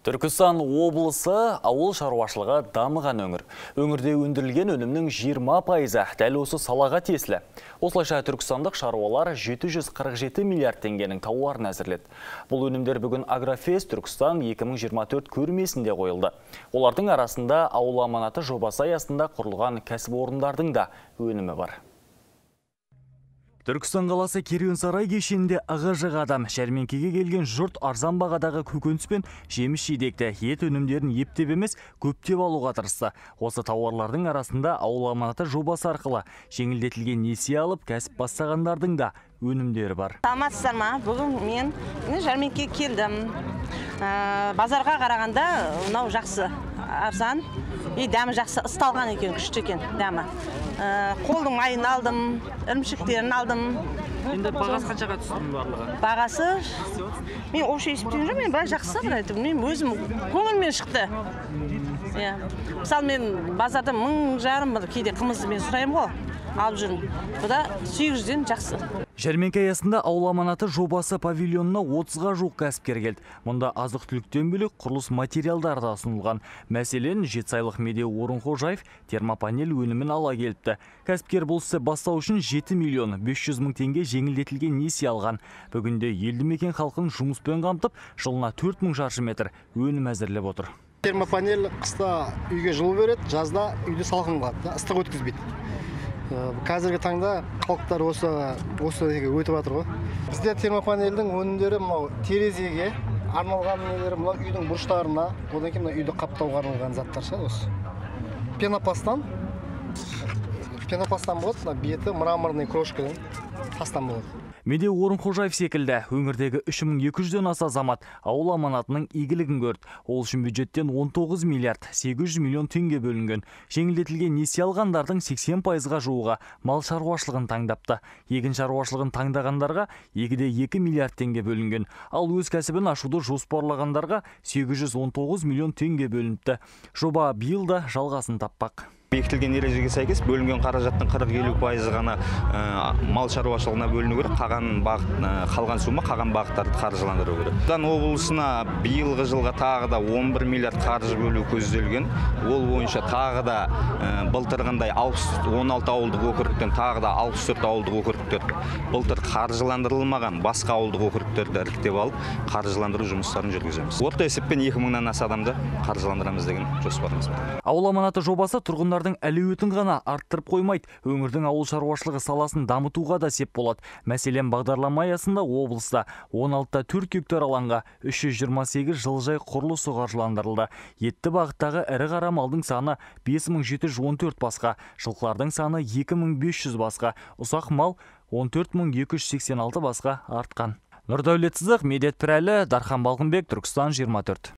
Түркістан облысы ауыл шаруашылығы дамыған өңір. Өңірде өндірілген өнімнің 20% дәл осы салаға тиесілі. Осылайша түркістандық шаруалар 747 миллиард теңгенің тауарын әзірледі. Бұл өнімдер бүгін Агрофест Түркістан 2024 көрмесінде қойылды. Олардың арасында ауыл аманаты жобасы аясында құрылған кәсіпорындардың да өнімі бар. Түркістан қаласы Керуен-сарай кешенінде ығы-жығы адам, жәрмеңкеге келген жұрт арзан бағадағы көкөніс пен жеміс-жидекті, ет өнімдерін ептеп емес көптеп алуға тырысты. Осы тауарлардың арасында ауыл аманаты жобасы арқылы жеңілдетілген несие алып, кәсіп бастағандардың да өнімдері бар. Саламатсыздар ма? Бүгін мен жәрмеңкеге келдім. Базарға қарағанда мынау жақсы, арзан, дәмі жақсы, ысталған екен, күшті екен дәмі. Қолдың майын алдым, ірімшіктерін алдым. Енді бағасы қаншаға түстің барлығы? Бағасы мен общий есептен жүрмін, бірақ жақсы айтып, мен өзім көңілмен шықты. Мысалы мен базарда 1500 кейде қымызды мен сұраймын ғой, алып жүрмін. Бұда 800-ден жақсы. Жәрмеңке аясында ауыл аманаты жобасы павильонына 30-ға жуық кәсіпкер келді. Мұнда азық-түліктен бөлек құрылыс материалдары да ұсынылған. Мәселен, Жетісайлық Медеу Орынқожаев термопанель өнімін ала келіпті. Кәсіпкер бұл істі бастау үшін 7 миллион 500 мың теңге жеңілдетілген несие алған. Бүгінде елді мекен халқын жұмыспен қамтып, жылына 4000 шаршы метр өнім әзірлеп отыр. Термопанель қыста үйге жылу береді, жазда үйде салқын қалады, ыстық өткізбейді. Қазіргі таңда халықтар осы неге өтіп жатыр ғой. Бізде термопанельдің өнімдері мынау терезеге арналған нелері, мынау үйдің бұрыштарына, одан кейін мынау үйді қаптауға арналған заттар шығады осы. Пенопласттан болады, мына беті мраморный крошкадан тастан болады. Медеу Орынқожаев секілді өңірдегі 3200-ден аса азамат ауыл аманатының игілігін көрді. Ол үшін бюджеттен 19 миллиард 800 миллион теңге бөлінген. Жеңілдетілген несие алғандардың 80%-ға жуығы мал шаруашылығын таңдапты. Егін шаруашылығын таңдағандарға 2,2 миллиард теңге бөлінген. Ал өз кәсібін ашуды жоспарлағандарға 819 миллион теңге бөлініпті. Жоба биыл да жалғасын таппақ. Бекітілген ережеге сәйкес бөлінген қаражаттың 40-50% ғана мал шаруашылығына бөліну керек, қалған сума қалған бағыттарды қаржыландыру керек. Түркістан облысына биылғы жылға тағы да 11 миллиард қаржы бөлу көзделген. Ол бойынша тағы да былтырғандай 16 ауылдық округтен тағы да 64 ауылдық округтер былтыр қаржыландырылмаған басқа ауылдық округтерді іріктеп алып, қаржыландыру жұмыстарын жүргіземіз. Орта есеппен 2000-нан аса адамды қаржыландырамыз деген жоспарымыз бар. Ауыл аманаты жобасы тұрғындардың әлеуетін ғана арттырып қоймайды, өңірдің ауыл шаруашылығы саласын дамытуға да сеп болады. Мәселен, бағдарлама аясында облыста 16-та 4 гектар алаңға 328 жылыжай құрылысы қаржыландырылды. Етті бағыттағы ірі қара малдың саны 5714 басқа, жылқылардың саны 2500 басқа, ұсақ мал 14286 басқа артқан. Нұрдәулет Сыздық, Медет Пірәлі, Дархан Балғынбек, Түркістан 24.